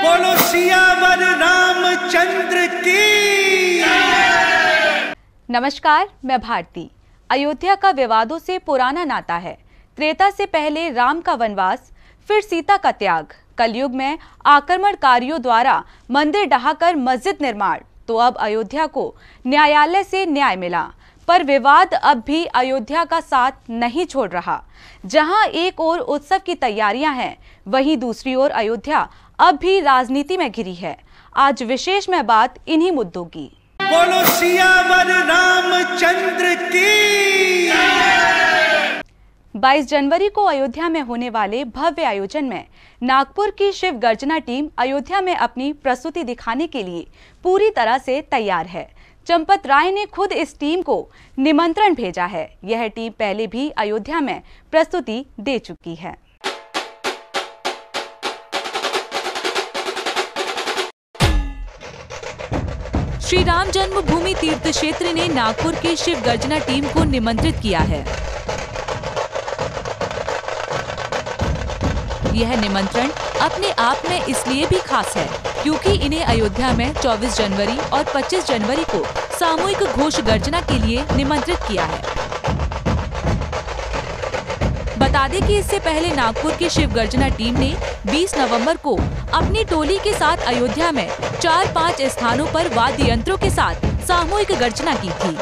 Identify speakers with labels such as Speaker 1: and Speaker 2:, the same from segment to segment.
Speaker 1: बोलो सियावर रामचंद्र की।
Speaker 2: नमस्कार, मैं भारती। अयोध्या का विवादों से पुराना नाता है। त्रेता से पहले राम का वनवास, फिर सीता का त्याग, कलयुग में आक्रमणकारियों द्वारा मंदिर ढहाकर मस्जिद निर्माण, तो अब अयोध्या को न्यायालय से न्याय मिला। पर विवाद अब भी अयोध्या का साथ नहीं छोड़ रहा। जहां एक ओर उत्सव की तैयारियां हैं, वहीं दूसरी ओर अयोध्या अब भी राजनीति में घिरी है। आज विशेष में बात इन्हीं मुद्दों की।
Speaker 1: बोलो सियावर रामचंद्र की।
Speaker 2: 22 जनवरी को अयोध्या में होने वाले भव्य आयोजन में नागपुर की शिव गर्जना टीम अयोध्या में अपनी प्रस्तुति दिखाने के लिए पूरी तरह से तैयार है। चंपत राय ने खुद इस टीम को निमंत्रण भेजा है। यह टीम पहले भी अयोध्या में प्रस्तुति दे चुकी है। श्री राम जन्मभूमि तीर्थ क्षेत्र ने नागपुर की शिव गर्जना टीम को निमंत्रित किया है। यह निमंत्रण अपने आप में इसलिए भी खास है क्योंकि इन्हें अयोध्या में 24 जनवरी और 25 जनवरी को सामूहिक घोष गर्जना के लिए निमंत्रित किया है। बता दें कि इससे पहले नागपुर की शिव गर्जना टीम ने 20 नवंबर को अपनी टोली के साथ अयोध्या में 4-5 स्थानों पर वाद्य यंत्रों के साथ सामूहिक गर्जना की थी।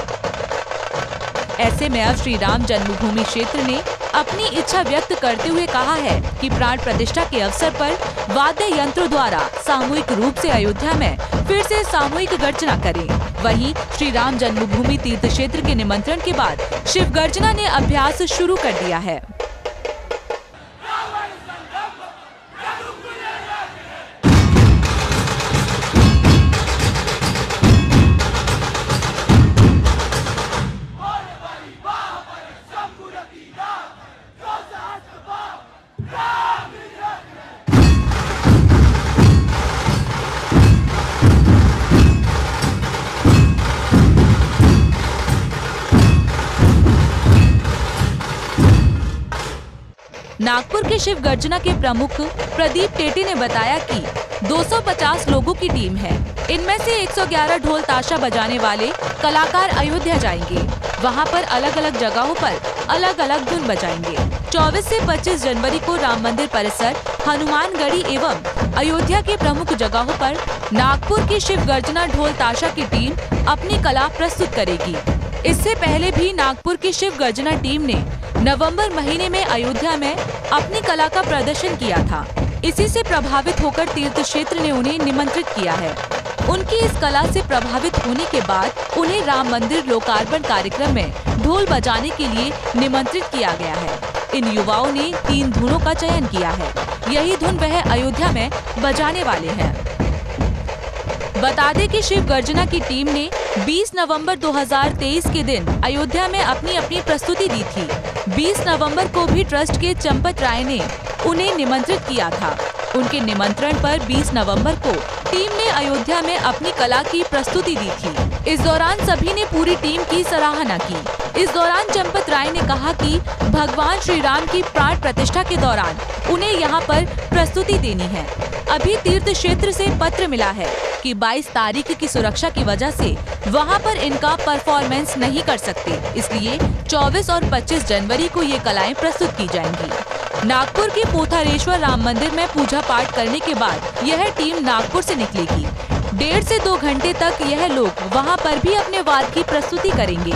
Speaker 2: ऐसे में अब श्री राम जन्मभूमि क्षेत्र ने अपनी इच्छा व्यक्त करते हुए कहा है कि प्राण प्रतिष्ठा के अवसर पर वाद्य यंत्रों द्वारा सामूहिक रूप से अयोध्या में फिर से सामूहिक गर्जना करें। वहीं श्री राम जन्मभूमि तीर्थ क्षेत्र के निमंत्रण के बाद शिव गर्जना ने अभ्यास शुरू कर दिया है। नागपुर के शिव गर्जना के प्रमुख प्रदीप टेटी ने बताया कि 250 लोगों की टीम है। इनमें से 111 ढोल ताशा बजाने वाले कलाकार अयोध्या जाएंगे। वहां पर अलग अलग जगहों पर अलग अलग धुन बजाएंगे। 24 से 25 जनवरी को राम मंदिर परिसर, हनुमानगढ़ी एवं अयोध्या के प्रमुख जगहों पर नागपुर की शिव गर्जना ढोल ताशा की टीम अपनी कला प्रस्तुत करेगी। इससे पहले भी नागपुर की शिव गर्जना टीम ने नवंबर महीने में अयोध्या में अपनी कला का प्रदर्शन किया था। इसी से प्रभावित होकर तीर्थ क्षेत्र ने उन्हें निमंत्रित किया है। उनकी इस कला से प्रभावित होने के बाद उन्हें राम मंदिर लोकार्पण कार्यक्रम में ढोल बजाने के लिए निमंत्रित किया गया है। इन युवाओं ने 3 धुनों का चयन किया है। यही धुन वह अयोध्या में बजाने वाले हैं। बता दें कि शिव गर्जना की टीम ने 20 नवंबर 2023 के दिन अयोध्या में अपनी अपनी प्रस्तुति दी थी। 20 नवंबर को भी ट्रस्ट के चंपत राय ने उन्हें निमंत्रित किया था। उनके निमंत्रण पर 20 नवंबर को टीम ने अयोध्या में अपनी कला की प्रस्तुति दी थी। इस दौरान सभी ने पूरी टीम की सराहना की। इस दौरान चंपत राय ने कहा कि भगवान श्री राम की प्राण प्रतिष्ठा के दौरान उन्हें यहाँ पर प्रस्तुति देनी है। अभी तीर्थ क्षेत्र से पत्र मिला है कि 22 तारीख की सुरक्षा की वजह से वहां पर इनका परफॉर्मेंस नहीं कर सकते, इसलिए 24 और 25 जनवरी को ये कलाएं प्रस्तुत की जाएंगी। नागपुर के पोथारेश्वर राम मंदिर में पूजा पाठ करने के बाद यह टीम नागपुर से निकलेगी। 1.5 से 2 घंटे तक यह लोग वहां पर भी अपने वाद की प्रस्तुति करेंगे।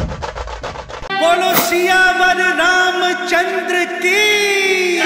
Speaker 1: बोलो सियावर रामचंद्र की।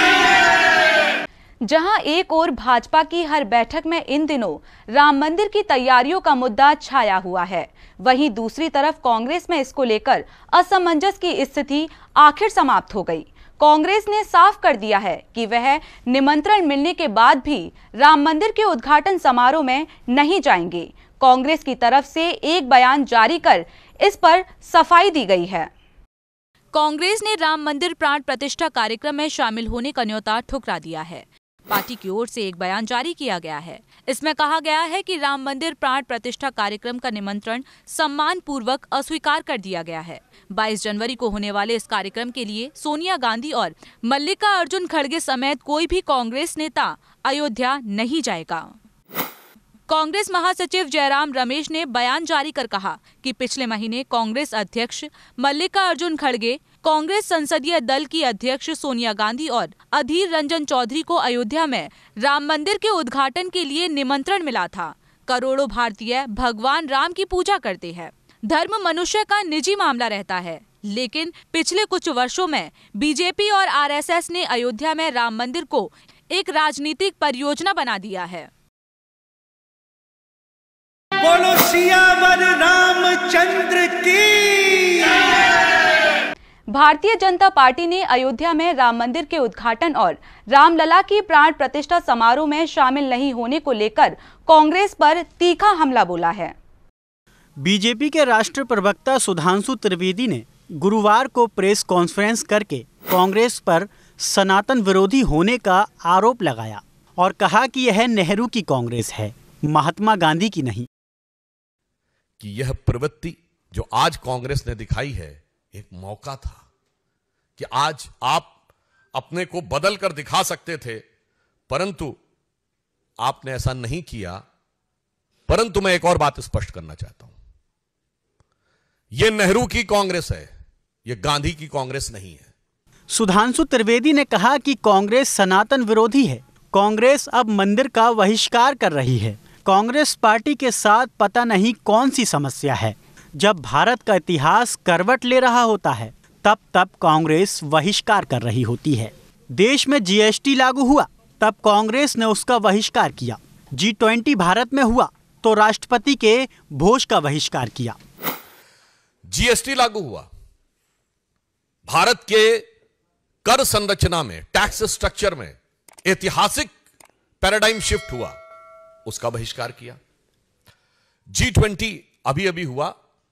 Speaker 2: जहां एक ओर भाजपा की हर बैठक में इन दिनों राम मंदिर की तैयारियों का मुद्दा छाया हुआ है, वहीं दूसरी तरफ कांग्रेस में इसको लेकर असमंजस की स्थिति आखिर समाप्त हो गई। कांग्रेस ने साफ कर दिया है कि वह निमंत्रण मिलने के बाद भी राम मंदिर के उद्घाटन समारोह में नहीं जाएंगे। कांग्रेस की तरफ से एक बयान जारी कर इस पर सफाई दी गई है। कांग्रेस ने राम मंदिर प्राण प्रतिष्ठा कार्यक्रम में शामिल होने का न्योता ठुकरा दिया है। पार्टी की ओर से एक बयान जारी किया गया है। इसमें कहा गया है कि राम मंदिर प्राण प्रतिष्ठा कार्यक्रम का निमंत्रण सम्मान पूर्वक अस्वीकार कर दिया गया है। 22 जनवरी को होने वाले इस कार्यक्रम के लिए सोनिया गांधी और मल्लिका अर्जुन खड़गे समेत कोई भी कांग्रेस नेता अयोध्या नहीं जाएगा। कांग्रेस महासचिव जयराम रमेश ने बयान जारी कर कहा कि पिछले महीने कांग्रेस अध्यक्ष मल्लिकार्जुन खड़गे, कांग्रेस संसदीय दल की अध्यक्ष सोनिया गांधी और अधीर रंजन चौधरी को अयोध्या में राम मंदिर के उद्घाटन के लिए निमंत्रण मिला था। करोड़ों भारतीय भगवान राम की पूजा करते हैं। धर्म मनुष्य का निजी मामला रहता है, लेकिन पिछले कुछ वर्षों में बीजेपी और आरएसएस ने अयोध्या में राम मंदिर को एक राजनीतिक परियोजना बना दिया है।
Speaker 1: बोलो सियावर रामचंद्र की।
Speaker 2: भारतीय जनता पार्टी ने अयोध्या में राम मंदिर के उद्घाटन और रामलला की प्राण प्रतिष्ठा समारोह में शामिल नहीं होने को लेकर कांग्रेस पर तीखा हमला बोला है।
Speaker 3: बीजेपी के राष्ट्रीय प्रवक्ता सुधांशु त्रिवेदी ने गुरुवार को प्रेस कॉन्फ्रेंस करके कांग्रेस पर सनातन विरोधी होने का आरोप लगाया और कहा कि यह नेहरू की कांग्रेस है, महात्मा गांधी की नहीं।
Speaker 4: कि यह प्रवृत्ति जो आज कांग्रेस ने दिखाई है एक मौका था कि आज आप अपने को बदल कर दिखा सकते थे, परंतु आपने ऐसा नहीं किया। परंतु मैं एक और बात स्पष्ट करना चाहता हूं, यह नेहरू की कांग्रेस है, यह गांधी की कांग्रेस नहीं है।
Speaker 3: सुधांशु त्रिवेदी ने कहा कि कांग्रेस सनातन विरोधी है। कांग्रेस अब मंदिर का बहिष्कार कर रही है। कांग्रेस पार्टी के साथ पता नहीं कौन सी समस्या है। जब भारत का इतिहास करवट ले रहा होता है तब कांग्रेस बहिष्कार कर रही होती है। देश में जीएसटी लागू हुआ तब कांग्रेस ने उसका बहिष्कार किया। G20 भारत में हुआ तो राष्ट्रपति के भोज का बहिष्कार किया।
Speaker 4: जीएसटी लागू हुआ, भारत के कर संरचना में, टैक्स स्ट्रक्चर में ऐतिहासिक पैराडाइम शिफ्ट हुआ, उसका बहिष्कार किया। G20 अभी अभी हुआ,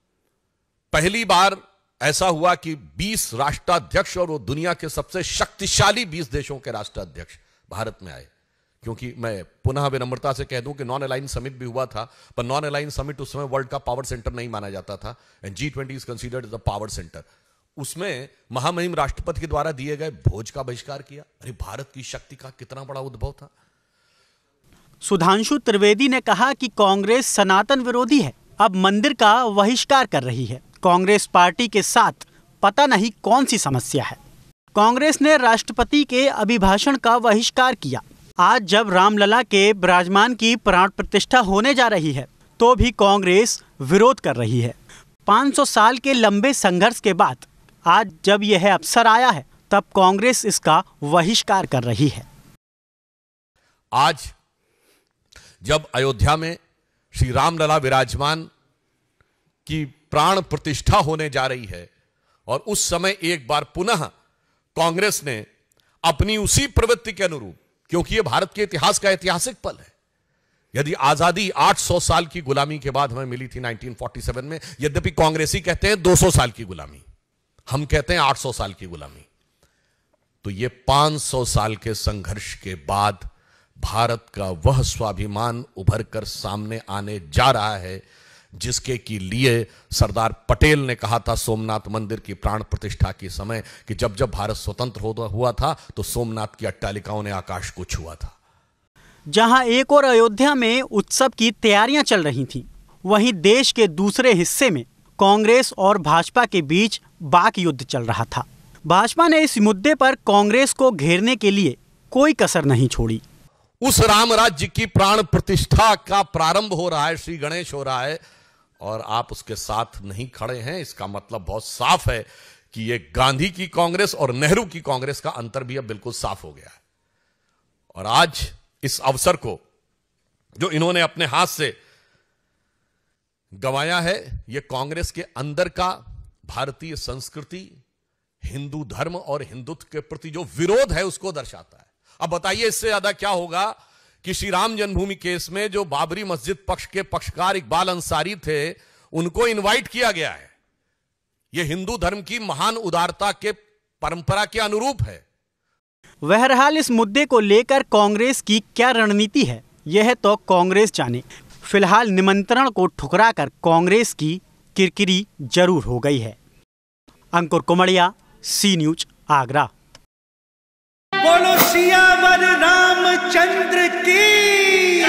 Speaker 4: पहली बार ऐसा हुआ कि 20 राष्ट्राध्यक्ष और वो दुनिया के सबसे शक्तिशाली 20 देशों के राष्ट्राध्यक्ष भारत में आए। क्योंकि मैं पुनः विनम्रता से कह दूं कि नॉन अलाइन समिट भी हुआ था, पर नॉन अलाइन समिट उस समय वर्ल्ड का पावर सेंटर नहीं माना जाता था, and G20 is considered as the power centre. उसमें महामहिम राष्ट्रपति के द्वारा दिए गए भोज का बहिष्कार किया। अरे भारत की शक्ति का कितना बड़ा उद्भव था।
Speaker 3: सुधांशु त्रिवेदी ने कहा कि कांग्रेस सनातन विरोधी है, अब मंदिर का बहिष्कार कर रही है। कांग्रेस पार्टी के साथ पता नहीं कौन सी समस्या है। कांग्रेस ने राष्ट्रपति के अभिभाषण का बहिष्कार किया। आज जब रामलला के विराजमान की प्राण प्रतिष्ठा होने जा रही है तो भी कांग्रेस विरोध कर रही है। 500 साल के लंबे संघर्ष के बाद आज जब यह अवसर आया है तब कांग्रेस इसका बहिष्कार कर रही है।
Speaker 4: आज जब अयोध्या में श्री रामलला विराजमान की प्राण प्रतिष्ठा होने जा रही है और उस समय एक बार पुनः कांग्रेस ने अपनी उसी प्रवृत्ति के अनुरूप, क्योंकि यह भारत के इतिहास का ऐतिहासिक पल है। यदि आजादी 800 साल की गुलामी के बाद हमें मिली थी 1947 में, यद्यपि कांग्रेसी कहते हैं 200 साल की गुलामी, हम कहते हैं 800 साल की गुलामी, तो यह 500 साल के संघर्ष के बाद भारत का वह स्वाभिमान उभर कर सामने आने जा रहा है जिसके के लिए सरदार पटेल ने कहा था सोमनाथ मंदिर की प्राण प्रतिष्ठा के समय कि जब जब भारत स्वतंत्र हुआ था तो सोमनाथ की अट्टालिकाओं ने आकाश को छुआ था।
Speaker 3: जहां एक और अयोध्या में उत्सव की तैयारियां चल रही थीं, वहीं देश के दूसरे हिस्से में कांग्रेस और भाजपा के बीच वाक युद्ध चल रहा था। भाजपा ने इस मुद्दे पर कांग्रेस को घेरने के लिए कोई कसर नहीं छोड़ी।
Speaker 4: उस राम राज्य की प्राण प्रतिष्ठा का प्रारंभ हो रहा है, श्री गणेश हो रहा है, और आप उसके साथ नहीं खड़े हैं। इसका मतलब बहुत साफ है कि ये गांधी की कांग्रेस और नेहरू की कांग्रेस का अंतर भी अब बिल्कुल साफ हो गया है। और आज इस अवसर को जो इन्होंने अपने हाथ से गंवाया है, ये कांग्रेस के अंदर का भारतीय संस्कृति, हिंदू धर्म और हिंदुत्व के प्रति जो विरोध है उसको दर्शाता है। अब बताइए इससे ज्यादा क्या होगा कि श्री राम जन्मभूमि केस में जो बाबरी मस्जिद पक्ष के पक्षकार इकबाल अंसारी थे, उनको इनवाइट किया गया है। यह हिंदू धर्म की महान उदारता के परंपरा के अनुरूप है।
Speaker 3: बहरहाल इस मुद्दे को लेकर कांग्रेस की क्या रणनीति है, यह तो कांग्रेस जाने। फिलहाल निमंत्रण को ठुकराकर कांग्रेस की किरकिरी जरूर हो गई है। Ankur Kumaria, C News, Agra.
Speaker 1: बोलो सियावर रामचंद्र की।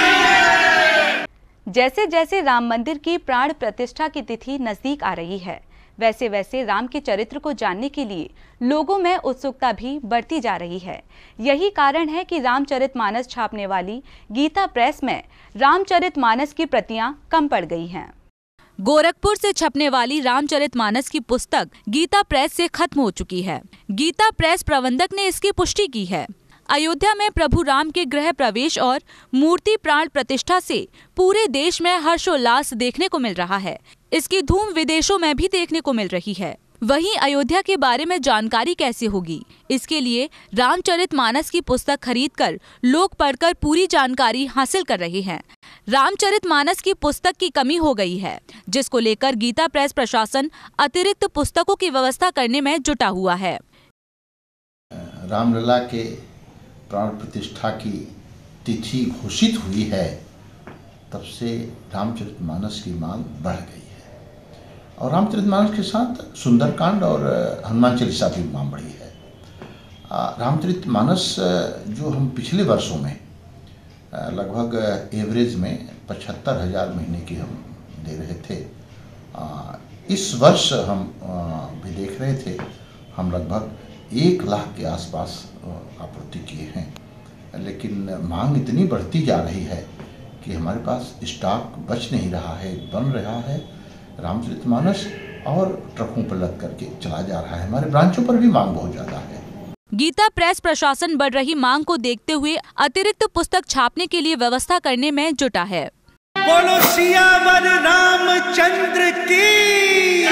Speaker 2: जैसे जैसे राम मंदिर की प्राण प्रतिष्ठा की तिथि नजदीक आ रही है, वैसे वैसे राम के चरित्र को जानने के लिए लोगों में उत्सुकता भी बढ़ती जा रही है। यही कारण है कि रामचरितमानस छापने वाली गीता प्रेस में रामचरितमानस की प्रतियां कम पड़ गई हैं। गोरखपुर से छपने वाली रामचरितमानस की पुस्तक गीता प्रेस से खत्म हो चुकी है। गीता प्रेस प्रबंधक ने इसकी पुष्टि की है। अयोध्या में प्रभु राम के गृह प्रवेश और मूर्ति प्राण प्रतिष्ठा से पूरे देश में हर्षोल्लास देखने को मिल रहा है। इसकी धूम विदेशों में भी देखने को मिल रही है। वहीं अयोध्या के बारे में जानकारी कैसे होगी, इसके लिए रामचरितमानस की पुस्तक खरीदकर लोग पढ़कर पूरी जानकारी हासिल कर रहे हैं। रामचरितमानस की पुस्तक की कमी हो गई है, जिसको लेकर गीता प्रेस प्रशासन अतिरिक्त पुस्तकों की व्यवस्था करने में जुटा हुआ है।
Speaker 5: रामलला के प्राण प्रतिष्ठा की तिथि घोषित हुई है, तब से रामचरितमानस की मांग बढ़ गई है और रामचरितमानस के साथ सुंदरकांड और हनुमान चालीसा भी मांग बढ़ी है। रामचरितमानस जो हम पिछले वर्षों में लगभग एवरेज में 75,000 महीने की हम दे रहे थे, इस वर्ष हम भी देख रहे थे, हम लगभग 1 लाख के आसपास आपूर्ति किए हैं। लेकिन मांग इतनी बढ़ती जा रही है कि हमारे पास स्टॉक बच नहीं रहा है, बन रहा है रामचरितमानस और ट्रकों पर लद करके चला जा रहा है। हमारे ब्रांचों पर भी मांग बहुत ज़्यादा है।
Speaker 2: गीता प्रेस प्रशासन बढ़ रही मांग को देखते हुए अतिरिक्त पुस्तक छापने के लिए व्यवस्था करने में जुटा है।
Speaker 1: बोलो सियावर रामचंद्र की।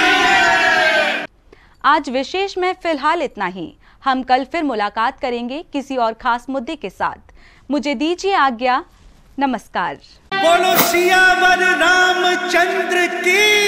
Speaker 2: आज विशेष में फिलहाल इतना ही। हम कल फिर मुलाकात करेंगे किसी और खास मुद्दे के साथ। मुझे दीजिए आज्ञा। नमस्कार।
Speaker 1: बोलो सियावर रामचंद्र की।